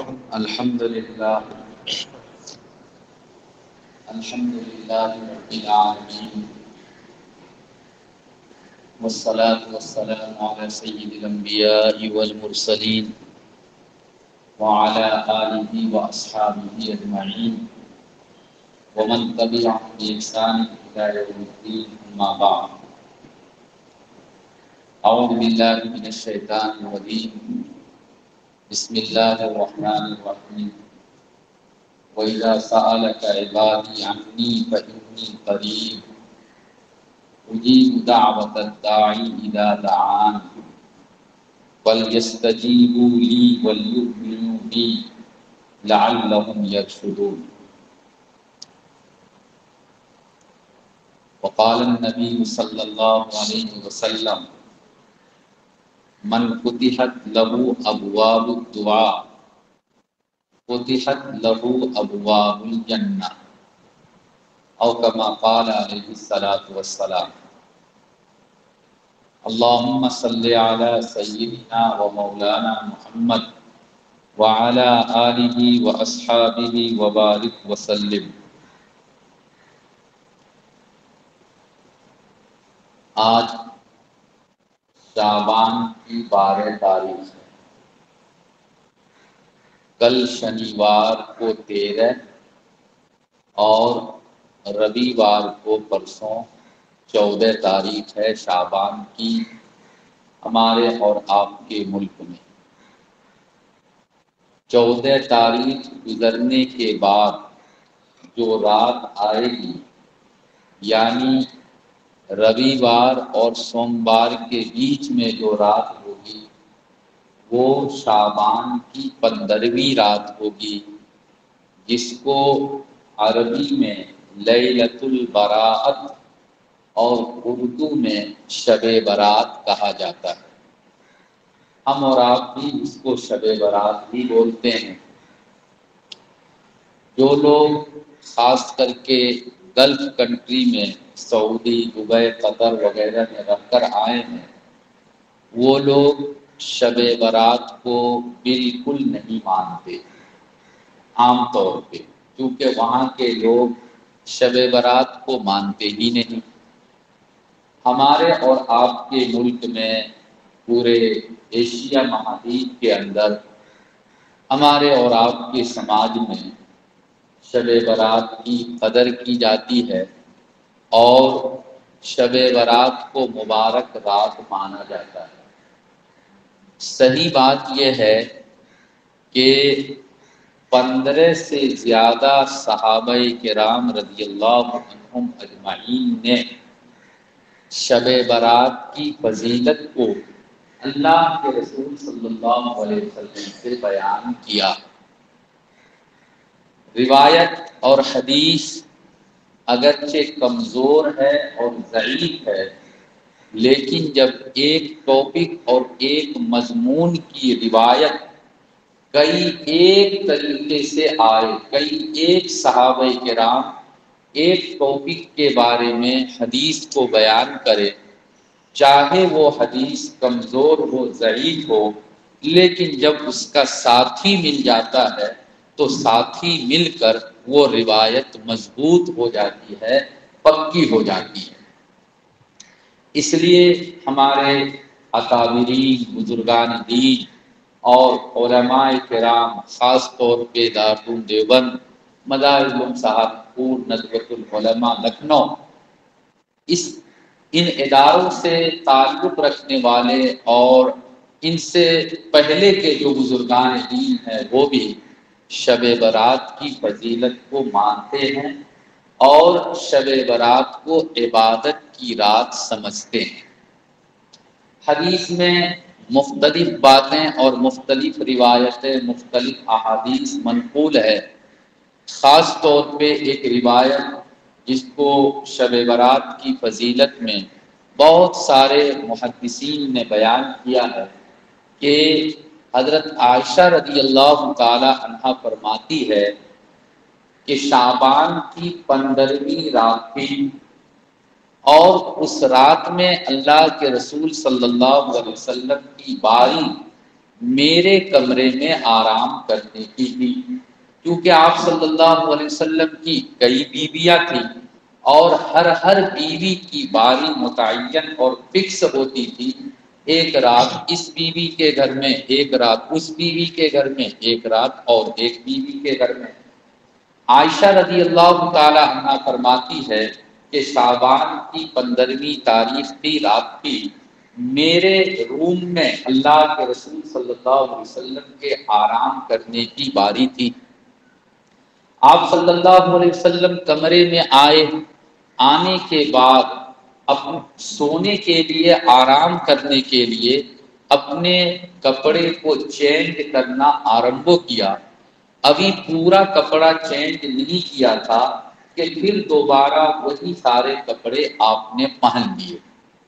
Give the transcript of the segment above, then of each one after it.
الحمد لله رب العالمين والصلاة والسلام على سيد الأنبياء والمرسلين وعلى آله وأصحابه أجمعين ومن تبعهم بإحسان إلى يوم الدين أما بعد أعوذ بالله من الشيطان الرجيم بسم الله الرحمن الرحيم وإذا سألك عبادي عني فإني قريب أجيب دعوة الداعي إذا دعان فليستجيبوا لي وليؤمنوا بي لعلهم يرشدون. وقال النبي صلى الله عليه وسلم من فتحت له أبواب الدعاء فتحت له أبواب الجنة أو كما قال عليه الصلاة والسلام. اللهم صل على سيدنا ومولانا محمد وعلى آله وأصحابه وبارك وسلم. آج شعبان کی 12 تاریخ ہے. کل شنیوار کو 13 اور رویوار کو پرسوں 14 تاریخ ہے شعبان کی ہمارے اور آپ کے ملک میں. 14 تاریخ گزرنے کے بعد جو رات آئے گی یعنی رویوار اور سوموار کے بیچ میں جو رات ہوگی وہ شعبان کی 15ویں رات ہوگی جس کو عربی میں لیلۃ البراءت اور اردو میں شب برات کہا جاتا ہے. ہم اور آپ بھی اس کو شب برات بھی بولتے ہیں. جو لوگ خاص کر کے گلف کنٹری میں سعودی، دبئی، قطر وغیرہ میں رہ کر آئے ہیں وہ لوگ شب برات کو بالکل نہیں مانتے عام طور پہ، کیونکہ وہاں کے لوگ شب برات کو مانتے ہی نہیں. ہمارے اور آپ کے ملک میں پورے ایشیا مہادیپ کے اندر ہمارے اور آپ کے سماج میں شب برات کی قدر کی جاتی ہے اور شب برات کو مبارک رات مانا جاتا ہے. صحیح بات یہ ہے کہ 15 سے زیادہ صحابہ کرام رضی اللہ عنہم اجمعین نے شب برات کی فضیلت کو اللہ کے رسول صلی اللہ علیہ وسلم سے بیان کیا. روایت اور حدیث اگرچہ کمزور ہے اور ضعیف ہے لیکن جب ایک ٹاپک اور ایک مضمون کی روایت کئی ایک طریقے سے آئے، کئی ایک صحابہ کرام ایک ٹاپک کے بارے میں حدیث کو بیان کرے، چاہے وہ حدیث کمزور ہو، ضعیف ہو، لیکن جب اس کا ساتھی مل جاتا ہے تو ساتھی مل کر وہ روایت مضبوط ہو جاتی ہے، پکی ہو جاتی ہے. اس لیے ہمارے اکابرین، بزرگان دین اور علماء کرام خاص طور پہ دارالعلوم دیوبند، مدارالعلوم سہارنپور، ندوۃ العلماء لکھنؤ، ان اداروں سے تعلق رکھنے والے اور ان سے پہلے کے جو بزرگان دین ہیں وہ بھی شب برات کی فضیلت کو مانتے ہیں اور شب برات کو عبادت کی رات سمجھتے ہیں. حدیث میں مختلف باتیں اور مختلف روایتیں، مختلف احادیث منقول ہے. خاص طور پہ ایک روایت جس کو شب برات کی فضیلت میں بہت سارے محدثین نے بیان کیا ہے کہ حضرت عائشہ رضی اللہ تعالی عنہا فرماتی ہے کہ شعبان کی 15ویں رات تھی اور اس رات میں اللہ کے رسول صلی اللہ علیہ وسلم کی باری میرے کمرے میں آرام کرنے کی تھی، کیونکہ آپ صلی اللہ علیہ وسلم کی کئی بیویاں تھیں اور ہر بیوی کی باری متعین اور فکس ہوتی تھی، ایک رات اس بیوی کے گھر میں، ایک رات اس بیوی کے گھر میں، ایک رات اور ایک بیوی کے گھر میں۔ عائشہ رضی اللہ تعالی عنہا فرماتی ہے کہ شعبان کی 15ویں تاریخ کی رات کی میرے روم میں اللہ کے رسول صلی اللہ علیہ وسلم کے آرام کرنے کی باری تھی۔ آپ صلی اللہ علیہ وسلم کمرے میں آئے، آنے کے بعد اپنے سونے کے لیے، آرام کرنے کے لیے اپنے کپڑے کو چینج کرنا آرمبھ کیا۔ ابھی پورا کپڑا چینج نہیں کیا تھا کہ پھر دوبارہ وہی سارے کپڑے آپ نے پہن لیے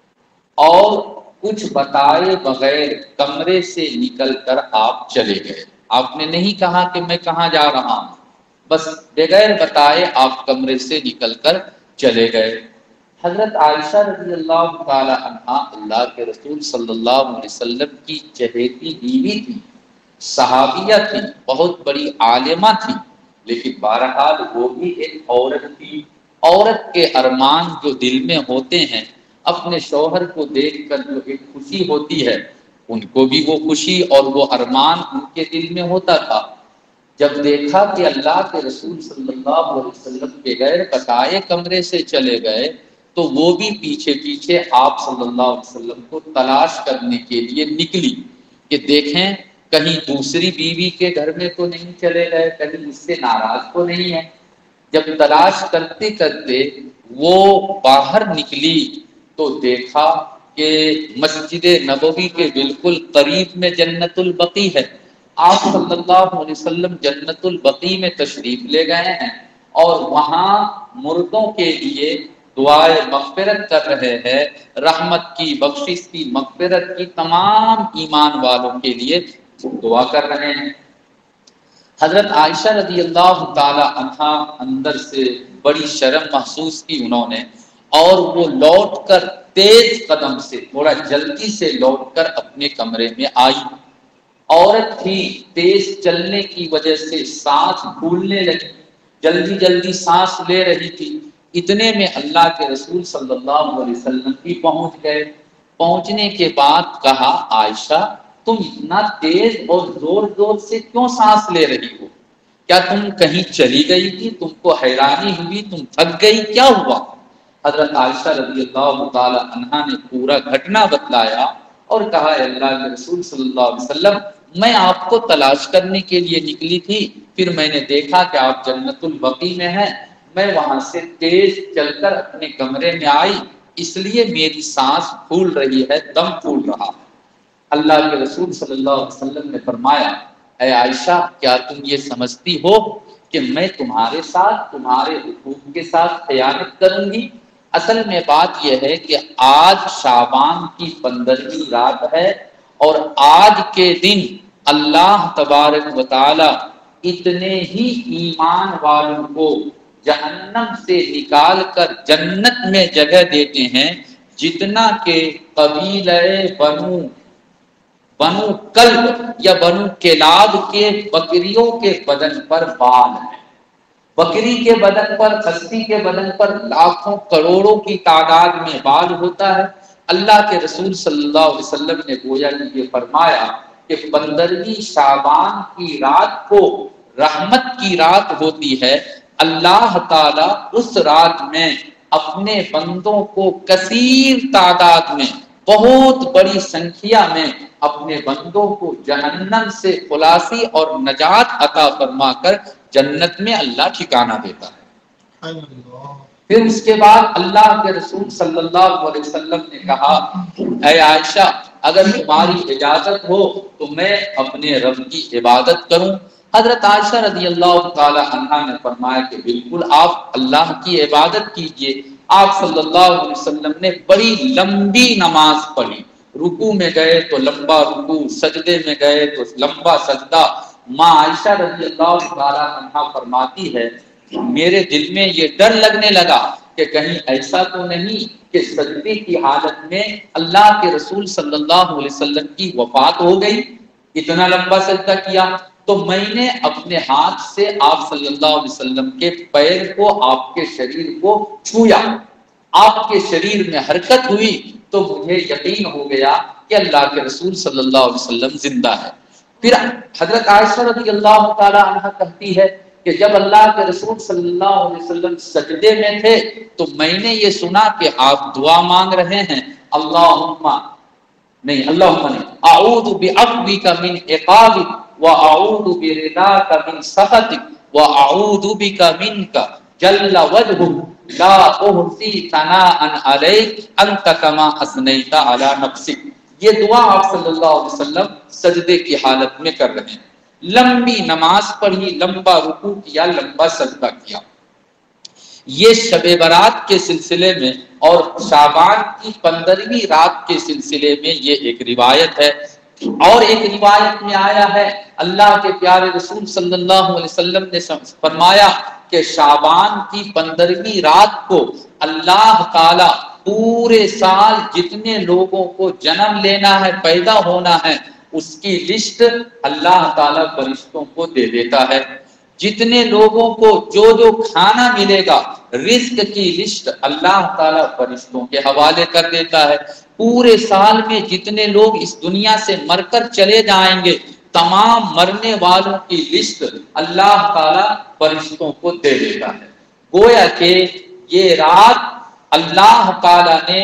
اور کچھ بتائے بغیر کمرے سے نکل کر آپ چلے گئے۔ آپ نے نہیں کہا کہ میں کہاں جا رہا ہوں، بس بغیر بتائے آپ کمرے سے نکل کر چلے گئے۔ حضرت عائشہ رضی اللہ تعالی عنہا اللہ کے رسول صلی اللہ علیہ وسلم کی چہیتی بیوی تھی، صحابیہ تھی، بہت بڑی عالمہ تھی، لیکن بہرحال وہ بھی ایک عورت تھی۔ عورت کے ارمان جو دل میں ہوتے ہیں، اپنے شوہر کو دیکھ کر جو ایک خوشی ہوتی ہے، ان کو بھی وہ خوشی اور وہ ارمان ان کے دل میں ہوتا تھا۔ جب دیکھا کہ اللہ کے رسول صلی اللہ علیہ وسلم بغیر بتائے کمرے سے چلے گئے، تو وہ بھی پیچھے پیچھے آپ صلی اللہ علیہ وسلم کو تلاش کرنے کے لیے نکلی کہ دیکھیں کہیں دوسری بیوی کے گھر میں تو نہیں چلے گئے، کہیں اس سے ناراض تو نہیں ہے۔ جب تلاش کرتے کرتے وہ باہر نکلی تو دیکھا کہ مسجد نبوی کے بالکل قریب میں جنت البقیع ہے۔ آپ صلی اللہ علیہ وسلم جنت البقیع میں تشریف لے گئے ہیں اور وہاں مردوں کے لیے دعائے مغفرت کر رہے ہیں، رحمت کی، بخشش کی، مغفرت کی، تمام ایمان والوں کے لیے دعا کر رہے ہیں۔ حضرت عائشہ رضی اللہ تعالی عنہا اندر سے بڑی شرم محسوس کی انہوں نے، اور وہ لوٹ کر تیز قدم سے، تھوڑا جلدی سے لوٹ کر اپنے کمرے میں آئی۔ عورت تھی، تیز چلنے کی وجہ سے سانس پھولنے لگی، جلدی جلدی سانس لے رہی تھی۔ اتنے میں اللہ کے رسول صلی اللہ علیہ وسلم بھی پہنچ گئے۔ پہنچنے کے بعد کہا، عائشہ تم اتنا تیز اور زور زور سے کیوں سانس لے رہی ہو؟ کیا تم کہیں چلی گئی تھی؟ تم کو حیرانی ہوئی؟ تم تھک گئی؟ کیا ہوا؟ حضرت عائشہ رضی اللہ تعالی عنہا نے پورا گھٹنا بتلایا اور کہا، اللہ کے رسول صلی اللہ علیہ وسلم میں آپ کو تلاش کرنے کے لیے نکلی تھی، پھر میں نے دیکھا کہ آپ جنت البقیع میں ہیں، میں وہاں سے تیز چل کر اپنے کمرے میں آئی، اس لیے میری سانس پھول رہی ہے، دم پھول رہا۔ اللہ کے رسول صلی اللہ علیہ وسلم نے فرمایا، اے عائشہ کیا تم یہ سمجھتی ہو کہ میں تمہارے ساتھ، تمہارے حقوق کے ساتھ خیانت کروں گی؟ اصل میں بات یہ ہے کہ آج شعبان کی 15ویں رات ہے اور آج کے دن اللہ تبارک و تعالی اتنے ہی ایمان والوں کو جہنم سے نکال کر جنت میں جگہ دیتے ہیں جتنا کہ قبیلہ بنو کلب یا بنو کلاب کے بکریوں کے بدن پر بال ہے۔ بکری کے بدن پر، خصی کے بدن پر لاکھوں کروڑوں کی تعداد میں بال ہوتا ہے۔ اللہ کے رسول صلی اللہ علیہ وسلم نے گویا کہ یہ فرمایا کہ 15ویں شعبان کی رات کو رحمت کی رات ہوتی ہے۔ اللہ تعالی اس رات میں اپنے بندوں کو کثیر تعداد میں، بہت بڑی سنکھیا میں اپنے بندوں کو جہنم سے خلاصی اور نجات عطا فرما کر جنت میں اللہ ٹھکانہ دیتا ہے۔ پھر اس کے بعد اللہ کے رسول صلی اللہ علیہ وسلم نے کہا، اے عائشہ اگر تمہاری اجازت ہو تو میں اپنے رب کی عبادت کروں؟ حضرت عائشہ رضی اللہ تعالی عنہا نے فرمایا کہ بالکل آپ اللہ کی عبادت کیجئے۔ آپ صلی اللہ علیہ وسلم نے بڑی لمبی نماز پڑھی، رکوع میں گئے تو لمبا رکوع، سجدے میں گئے تو لمبا سجدہ۔ ماں عائشہ رضی اللہ تعالی عنہا فرماتی ہے، میرے دل میں یہ ڈر لگنے لگا کہ کہیں ایسا تو نہیں کہ سجدے کی حالت میں اللہ کے رسول صلی اللہ علیہ وسلم کی وفات ہو گئی۔ اتنا لمبا سجدہ کیا تو میں نے اپنے ہاتھ سے آپ صلی اللہ علیہ وسلم کے پیر کو، آپ کے شریر کو چھویا، آپ کے شریر میں حرکت ہوئی تو مجھے یقین ہو گیا کہ اللہ کے رسول صلی اللہ علیہ وسلم زندہ ہے۔ پھر حضرت عائشہ رضی اللہ تعالی عنہ کہتی ہے کہ جب اللہ کے رسول صلی اللہ علیہ وسلم سجدے میں تھے تو میں نے یہ سنا کہ آپ دعا مانگ رہے ہیں، اللہم اعوذ بعفوک من عقابک واعوذ برضاک من سخطک واعوذ بک منک جل وجہک لا احصی ثناء علیک انت کما اثنیت علی نفسک۔ یہ دعا آپ صلی اللہ علیہ وسلم سجدے کی حالت میں کر رہے ہیں، لمبی نماز پڑھی، لمبا رکوع کیا، لمبا سجدہ کیا۔ یہ شب برات کے سلسلے میں اور شعبان کی 15ویں رات کے سلسلے میں یہ ایک روایت ہے۔ اور ایک روایت میں آیا ہے، اللہ کے پیارے رسول صلی اللہ علیہ وسلم نے فرمایا کہ شعبان کی 15ویں رات کو اللہ تعالی پورے سال جتنے لوگوں کو جنم لینا ہے، پیدا ہونا ہے، اس کی لسٹ اللہ تعالی فرشتوں کو دے دیتا ہے۔ جتنے لوگوں کو جو جو کھانا ملے گا، رزق کی لسٹ اللہ تعالی فرشتوں کے حوالے کر دیتا ہے۔ پورے سال میں جتنے لوگ اس دنیا سے مر کر چلے جائیں گے، تمام مرنے والوں کی لسٹ اللہ تعالی فرشتوں کو دے دیتا ہے۔ گویا کہ یہ رات اللہ تعالی نے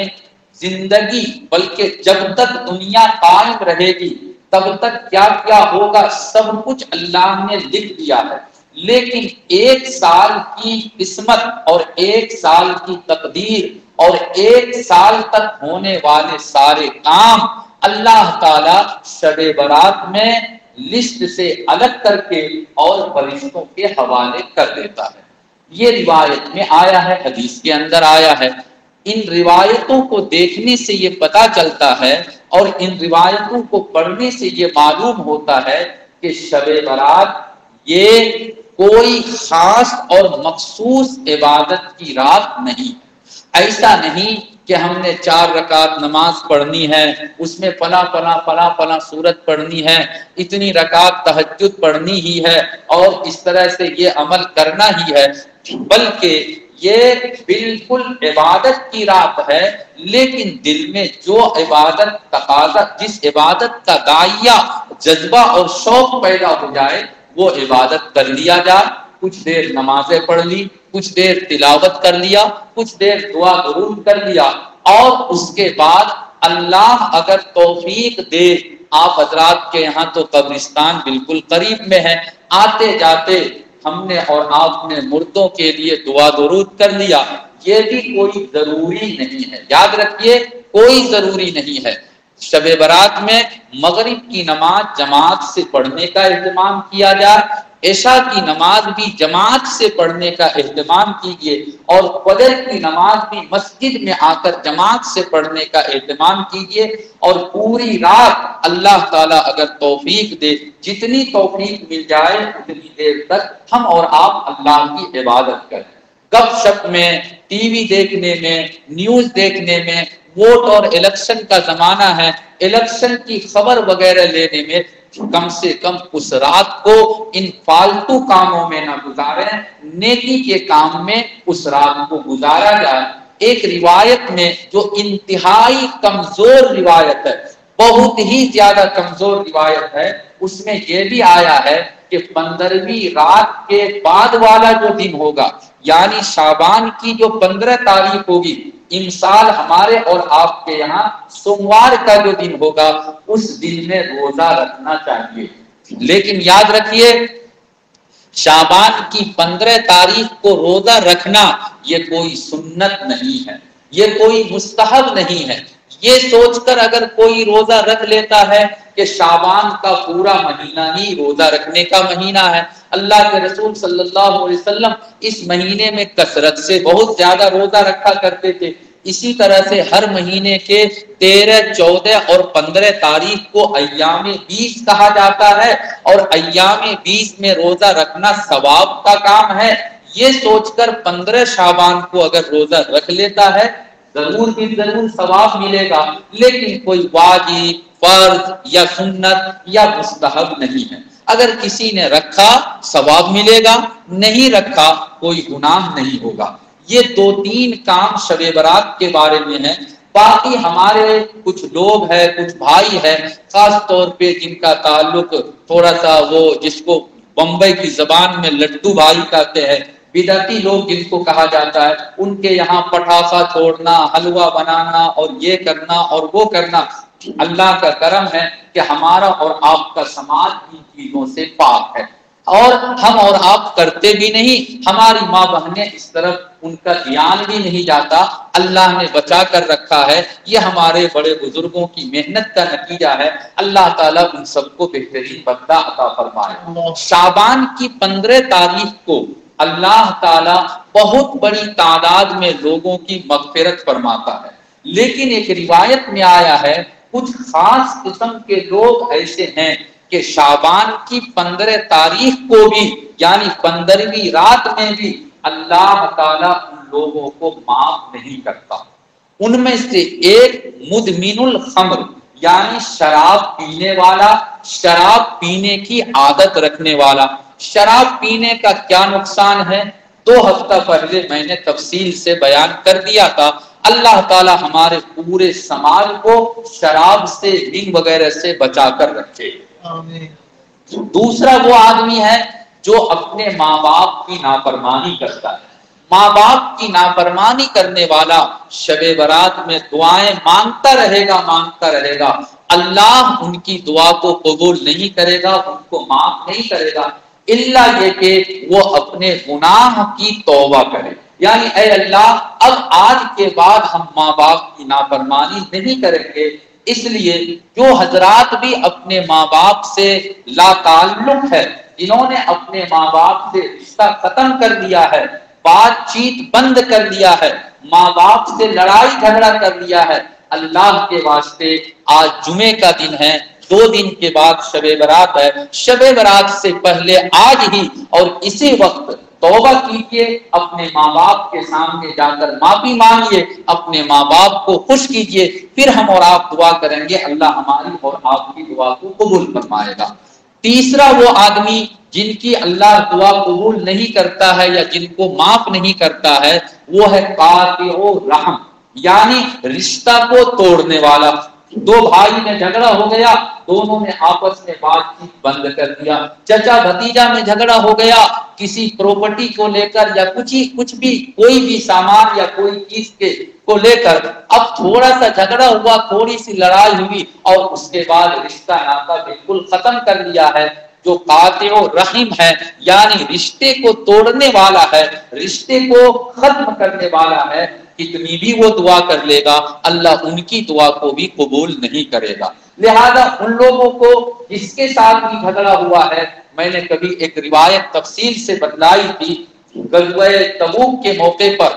زندگی، بلکہ جب تک دنیا قائم رہے گی تب تک کیا کیا ہوگا سب کچھ اللہ نے لکھ دیا ہے، لیکن ایک سال کی قسمت اور ایک سال کی تقدیر اور ایک سال تک ہونے والے سارے کام اللہ تعالی شب برات میں لسٹ سے الگ کر کے اور فرشتوں کے حوالے کر دیتا ہے۔ یہ روایت میں آیا ہے، حدیث کے اندر آیا ہے۔ ان روایتوں کو دیکھنے سے یہ پتہ چلتا ہے اور ان روایتوں کو پڑھنے سے یہ معلوم ہوتا ہے کہ شب برات یہ کوئی خاص اور مخصوص عبادت کی رات نہیں۔ ایسا نہیں کہ ہم نے 4 رکعت نماز پڑھنی ہے، اس میں فلاں سورت پڑھنی ہے، اتنی رکعت تہجد پڑھنی ہی ہے اور اس طرح سے یہ عمل کرنا ہی ہے، بلکہ یہ بالکل عبادت کی رات ہے، لیکن دل میں جو عبادت تقاضا، جس عبادت کا داعیہ جذبہ اور شوق پیدا ہو جائے وہ عبادت کر لیا جائے۔ کچھ دیر نمازیں پڑھ لی، کچھ دیر تلاوت کر لیا، کچھ دیر دعا درود کر لیا، اور اس کے بعد اللہ اگر توفیق دے، آپ حضرات کے یہاں تو قبرستان بالکل قریب میں ہے، آتے جاتے ہم نے اور آپ نے مردوں کے لیے دعا درود کر لیا، یہ بھی کوئی ضروری نہیں ہے۔ یاد رکھیے، کوئی ضروری نہیں ہے۔ شب برات میں مغرب کی نماز جماعت سے پڑھنے کا اہتمام کیا جائے، عشاء کی نماز بھی جماعت سے پڑھنے کا اہتمام کیجیے، اور فجر کی نماز بھی مسجد میں آ کر جماعت سے پڑھنے کا اہتمام کیجیے، اور پوری رات اللہ تعالیٰ اگر توفیق دے، جتنی توفیق مل جائے اتنی دیر تک ہم اور آپ اللہ کی عبادت کریں۔ گپ شپ میں، ٹی وی دیکھنے میں، نیوز دیکھنے میں، ووٹ اور الیکشن کا زمانہ ہے، الیکشن کی خبر وغیرہ لینے میں کم سے کم اس رات کو ان فالتو کاموں میں نہ گزاریں، نیکی کے کام میں اس رات کو گزارا جائے۔ ایک روایت میں جو انتہائی کمزور روایت ہے، بہت ہی زیادہ کمزور روایت ہے، اس میں یہ بھی آیا ہے کہ 15ویں رات کے بعد والا جو دن ہوگا، یعنی شعبان کی جو 15 تاریخ ہوگی، امسال ہمارے اور آپ کے یہاں سوموار کا جو دن ہوگا، اس دن میں روزہ رکھنا چاہیے۔ لیکن یاد رکھیے، شعبان کی 15 تاریخ کو روزہ رکھنا یہ کوئی سنت نہیں ہے، یہ کوئی مستحب نہیں ہے۔ یہ سوچ کر اگر کوئی روزہ رکھ لیتا ہے کہ شعبان کا پورا مہینہ ہی روزہ رکھنے کا مہینہ ہے، اللہ کے رسول صلی اللہ علیہ وسلم اس مہینے میں کثرت سے بہت زیادہ روزہ رکھا کرتے تھے، اسی طرح سے ہر مہینے کے 13، 14 اور 15 تاریخ کو ایام 20 کہا جاتا ہے، اور ایام 20 میں روزہ رکھنا ثواب کا کام ہے۔ یہ سوچ کر 15 شعبان کو اگر روزہ رکھ لیتا ہے ضرور بھی ضرور ثواب ملے گا، لیکن کوئی واجب، فرض یا سنت یا مستحب نہیں ہے۔ اگر کسی نے رکھا ثواب ملے گا، نہیں رکھا کوئی گناہ نہیں ہوگا۔ یہ 2-3 کام شب برات کے بارے میں ہے۔ باقی ہمارے کچھ لوگ ہیں، کچھ بھائی ہیں، خاص طور پہ جن کا تعلق تھوڑا سا وہ جس کو بمبئی کی زبان میں لڈو بھائی کہتے ہیں، بدعتی لوگ جن کو کہا جاتا ہے، ان کے یہاں پٹاخہ چھوڑنا، حلوہ بنانا اور یہ کرنا اور وہ کرنا۔ اللہ کا کرم ہے کہ ہمارا اور آپ کا سماج ان چیزوں سے پاک ہے، اور ہم اور آپ کرتے بھی نہیں، ہماری ماں بہنیں اس طرف ان کا دھیان بھی نہیں جاتا، اللہ نے بچا کر رکھا ہے۔ یہ ہمارے بڑے بزرگوں کی محنت کا نتیجہ ہے۔ اللہ تعالیٰ ان سب کو بہترین بدلہ عطا فرمائے۔ شعبان کی 15 تاریخ کو اللہ تعالیٰ بہت بڑی تعداد میں لوگوں کی مغفرت فرماتا ہے، لیکن ایک روایت میں آیا ہے کچھ خاص قسم کے لوگ ایسے ہیں کہ شعبان کی 15 تاریخ کو بھی یعنی 15ویں رات میں بھی اللہ تعالیٰ ان لوگوں کو معاف نہیں کرتا۔ ان میں سے ایک مدمن الخمر یعنی شراب پینے والا، شراب پینے کی عادت رکھنے والا۔ شراب پینے کا کیا نقصان ہے 2 ہفتہ پہلے میں نے تفصیل سے بیان کر دیا تھا۔ اللہ تعالی ہمارے پورے سماج کو شراب سے، ڈنگ وغیرہ سے بچا کر رکھے۔ دوسرا وہ آدمی ہے جو اپنے ماں باپ کی نافرمانی کرتا ہے۔ ماں باپ کی نافرمانی کرنے والا شب برات میں دعائیں مانگتا رہے گا، اللہ ان کی دعا کو قبول نہیں کرے گا، ان کو معاف نہیں کرے گا، الا یہ کہ وہ اپنے گناہ کی توبہ کرے، یعنی اے اللہ اب آج کے بعد ہم ماں باپ کی نافرمانی نہیں کریں گے۔ اس لیے جو حضرات بھی اپنے ماں باپ سے لا تعلق ہے، جنہوں نے اپنے ماں باپ سے رشتہ ختم کر دیا ہے، بات چیت بند کر دیا ہے، ماں باپ سے لڑائی جھگڑا کر دیا ہے، اللہ کے واسطے آج جمعے کا دن ہے، 2 دن کے بعد شب برات ہے، شب برات سے پہلے آج ہی اور اسی وقت توبہ کیجیے، اپنے ماں باپ کے سامنے جا کر معافی مانگیے، اپنے ماں باپ کو خوش کیجیے، پھر ہم اور آپ دعا کریں گے، اللہ ہماری اور آپ کی دعا کو قبول فرمائے گا۔ تیسرا وہ آدمی جن کی اللہ دعا قبول نہیں کرتا ہے یا جن کو معاف نہیں کرتا ہے، وہ ہے قاطع رحم یعنی رشتہ کو توڑنے والا۔ 2 بھائی میں جھگڑا ہو گیا، دونوں نے آپس میں بات چیت بند کر دیا، چچا بھتیجا میں جھگڑا ہو گیا کسی پراپرٹی کو لے کر یا کچھ بھی کوئی بھی سامان یا کوئی چیز کو لے کر، اب تھوڑا سا جھگڑا ہوا، تھوڑی سی لڑائی ہوئی اور اس کے بعد رشتہ ناتا بالکل ختم کر دیا ہے۔ جو قاطع رحم ہے یعنی رشتے کو توڑنے والا ہے، رشتے کو ختم کرنے والا ہے، کتنی بھی وہ دعا کر لے گا اللہ ان کی دعا کو بھی قبول نہیں کرے گا۔ لہذا ان لوگوں کو جس کے ساتھ بھی جھگڑا ہوا ہے، میں نے کبھی ایک روایت تفصیل سے بتلائی تھی، غزوہ تبوک کے موقع پر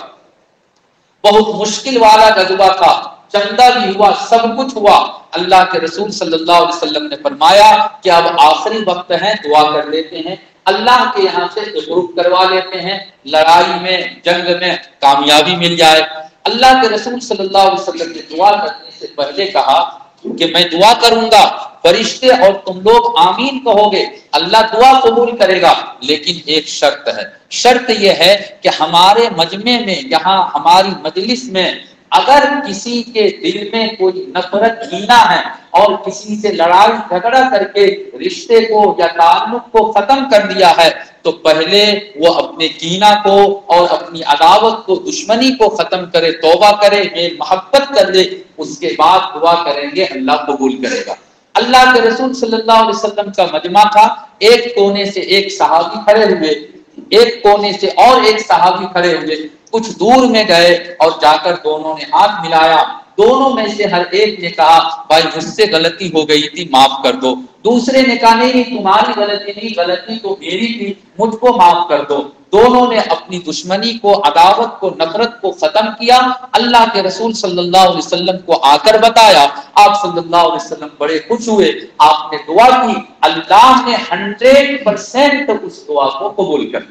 بہت مشکل والا غزوہ تھا، چندہ بھی ہوا، سب کچھ ہوا، اللہ کے رسول صلی اللہ علیہ وسلم نے فرمایا کہ اب آخری وقت ہے، دعا کر لیتے ہیں، اللہ کے یہاں سے گروپ کروا لیتے ہیں، لڑائی میں جنگ میں کامیابی مل جائے۔ اللہ کے رسول صلی اللہ علیہ وسلم نے دعا کرنے سے پہلے کہا کہ میں دعا کروں گا، فرشتے اور تم لوگ آمین کہو گے، اللہ دعا قبول کرے گا، لیکن ایک شرط ہے۔ شرط یہ ہے کہ ہمارے مجمع میں، یہاں ہماری مجلس میں اگر کسی کے دل میں کوئی نفرت کینہ ہے اور کسی سے لڑائی جھگڑا کر کے رشتے کو یا تعلق کو ختم کر دیا ہے، تو پہلے وہ اپنے کینہ کو اور اپنی عداوت کو، دشمنی کو ختم کرے، توبہ کرے، میل محبت کر لے، اس کے بعد دعا کریں گے، اللہ قبول کرے گا۔ اللہ کے رسول صلی اللہ علیہ وسلم کا مجمع تھا، ایک کونے سے ایک صحابی کھڑے ہوئے، ایک کونے سے اور ایک صحابی کھڑے ہوئے، کچھ دور میں گئے اور جا کر دونوں نے ہاتھ ملایا، دونوں میں سے ہر ایک نے کہا بھائی مجھ سے غلطی ہو گئی تھی، معاف کر دو۔ دوسرے نے کہا نہیں تمہاری غلطی نہیں، غلطی تو میری تھی، مجھ کو معاف کر دو۔ دونوں نے اپنی دشمنی کو، عداوت کو، نفرت کو ختم کیا۔ اللہ کے رسول صلی اللہ علیہ وسلم کو آ کر بتایا، آپ صلی اللہ علیہ وسلم بڑے خوش ہوئے، آپ نے دعا کی، اللہ نے 100% اس دعا کو قبول کر لیا۔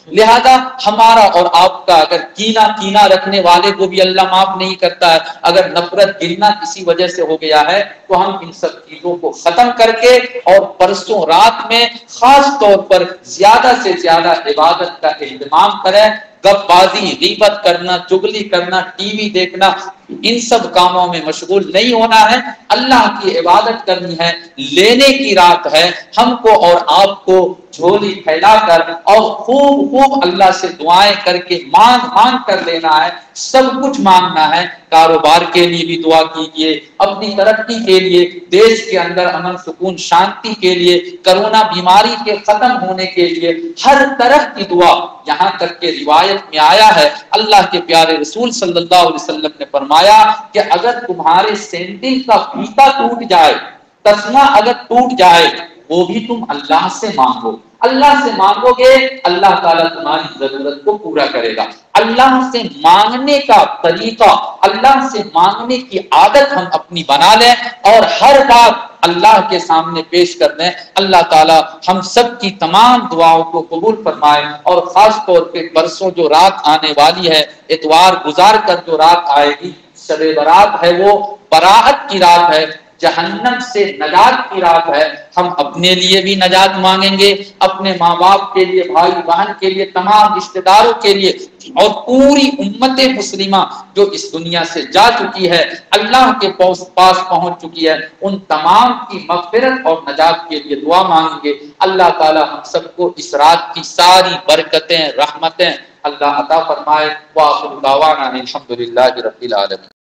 لہذا ہمارا اور آپ کا اگر کینہ رکھنے والے کو بھی اللہ معاف نہیں کرتا ہے، اگر نفرت گرنا کسی وجہ سے ہو گیا ہے تو ہم ان سب چیزوں کو ختم کر کے اور پرسوں رات میں خاص طور پر زیادہ سے زیادہ عبادت کا اہتمام کریں۔ گپ بازی، غیبت کرنا، چگلی کرنا، ٹی وی دیکھنا، ان سب کاموں میں مشغول نہیں ہونا ہے، اللہ کی عبادت کرنی ہے۔ لینے کی رات ہے، ہم کو اور آپ کو جھولی پھیلا کر اور خوب اللہ سے دعائیں کر کے مانگ کر لینا ہے، سب کچھ مانگنا ہے۔ کاروبار کے لیے بھی دعا کیجیے، اپنی ترقی کے لیے، دیش کے اندر امن سکون شانتی کے لیے، کرونا بیماری کے ختم ہونے کے لیے، ہر طرح کی دعا۔ یہاں تک کہ روایت میں آیا ہے، اللہ کے پیارے رسول صلی اللہ علیہ وسلم نے فرمایا کہ اگر تمہارے سینڈل کا فیتا ٹوٹ جائے، تسمہ اگر ٹوٹ جائے، وہ بھی تم اللہ سے مانگو۔ اللہ سے مانگو گے، اللہ تعالیٰ تمہاری ضرورت کو پورا کرے گا۔ اللہ سے مانگنے کا طریقہ، اللہ سے مانگنے کی عادت ہم اپنی بنا لیں اور ہر بات اللہ کے سامنے پیش کر دیں۔ اللہ تعالیٰ ہم سب کی تمام دعاؤں کو قبول فرمائے، اور خاص طور پہ پرسوں جو رات آنے والی ہے، اتوار گزار کر جو رات آئے گی، شب برات ہے، وہ براءت کی رات ہے، جہنم سے نجات کی رات ہے۔ ہم اپنے لیے بھی نجات مانگیں گے، اپنے ماں باپ کے لیے، بھائی بہن کے لیے، تمام رشتہ داروں کے لیے، اور پوری امت مسلمہ جو اس دنیا سے جا چکی ہے، اللہ کے پاس پہنچ چکی ہے، ان تمام کی مغفرت اور نجات کے لیے دعا مانگیں گے۔ اللہ تعالی ہم سب کو اس رات کی ساری برکتیں، رحمتیں اللہ عطا فرمائے۔ وآخر دعوانا الحمدللہ رب العالمین۔